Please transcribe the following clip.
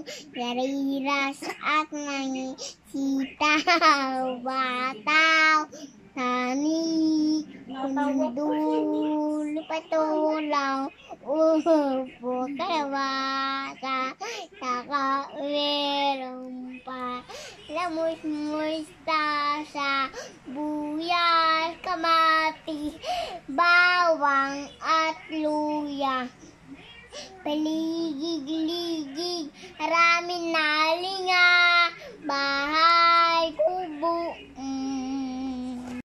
Nariras at may sitaw, bataw, tani, kundul, patulaw, upo, kalabasa, saka meron pa lamus mustasa, buyas, kamatis, bawang at luya. Paligig-ligig, maraming nalinga, bahay